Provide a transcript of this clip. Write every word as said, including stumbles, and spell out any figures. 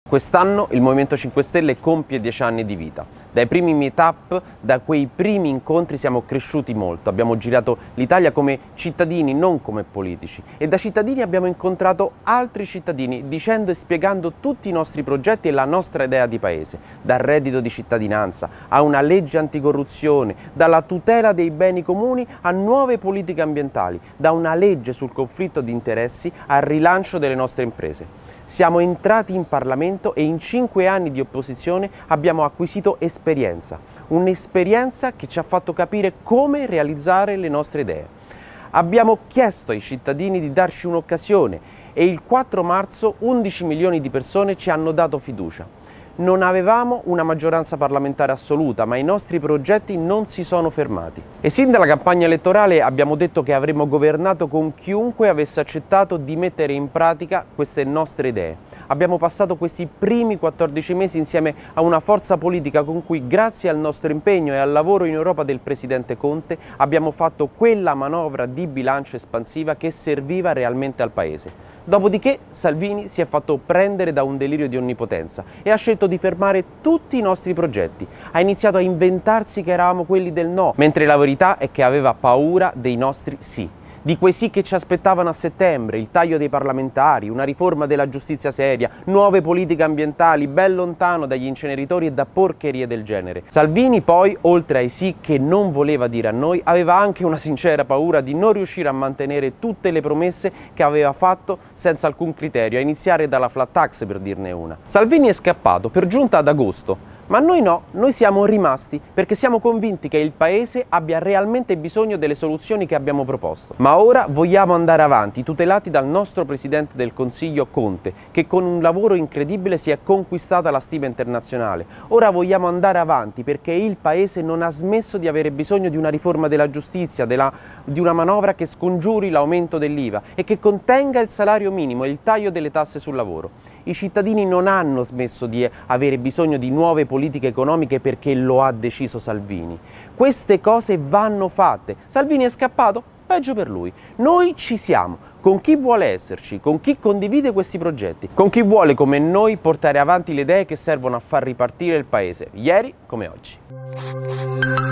Quest'anno il Movimento cinque Stelle compie dieci anni di vita. Dai primi meet-up, da quei primi incontri siamo cresciuti molto. Abbiamo girato l'Italia come cittadini, non come politici. E da cittadini abbiamo incontrato altri cittadini dicendo e spiegando tutti i nostri progetti e la nostra idea di paese. Dal reddito di cittadinanza a una legge anticorruzione, dalla tutela dei beni comuni a nuove politiche ambientali, da una legge sul conflitto di interessi al rilancio delle nostre imprese. Siamo entrati in Parlamento e in cinque anni di opposizione abbiamo acquisito esperienza, un'esperienza che ci ha fatto capire come realizzare le nostre idee. Abbiamo chiesto ai cittadini di darci un'occasione e il quattro marzo undici milioni di persone ci hanno dato fiducia. Non avevamo una maggioranza parlamentare assoluta, ma i nostri progetti non si sono fermati. E sin dalla campagna elettorale abbiamo detto che avremmo governato con chiunque avesse accettato di mettere in pratica queste nostre idee. Abbiamo passato questi primi quattordici mesi insieme a una forza politica con cui, grazie al nostro impegno e al lavoro in Europa del Presidente Conte, abbiamo fatto quella manovra di bilancio espansiva che serviva realmente al Paese. Dopodiché Salvini si è fatto prendere da un delirio di onnipotenza e ha scelto di fermare tutti i nostri progetti. Ha iniziato a inventarsi che eravamo quelli del no, mentre la verità è che aveva paura dei nostri sì. Di quei sì che ci aspettavano a settembre, il taglio dei parlamentari, una riforma della giustizia seria, nuove politiche ambientali, ben lontano dagli inceneritori e da porcherie del genere. Salvini poi, oltre ai sì che non voleva dire a noi, aveva anche una sincera paura di non riuscire a mantenere tutte le promesse che aveva fatto senza alcun criterio, a iniziare dalla flat tax per dirne una. Salvini è scappato, per giunta ad agosto. Ma noi no, noi siamo rimasti perché siamo convinti che il Paese abbia realmente bisogno delle soluzioni che abbiamo proposto. Ma ora vogliamo andare avanti, tutelati dal nostro Presidente del Consiglio Conte, che con un lavoro incredibile si è conquistata la stima internazionale. Ora vogliamo andare avanti perché il Paese non ha smesso di avere bisogno di una riforma della giustizia, della, di una manovra che scongiuri l'aumento dell'I V A e che contenga il salario minimo e il taglio delle tasse sul lavoro. I cittadini non hanno smesso di avere bisogno di nuove politiche economiche perché lo ha deciso Salvini. Queste cose vanno fatte. Salvini è scappato? Peggio per lui. Noi ci siamo, con chi vuole esserci, con chi condivide questi progetti, con chi vuole come noi portare avanti le idee che servono a far ripartire il Paese, ieri come oggi.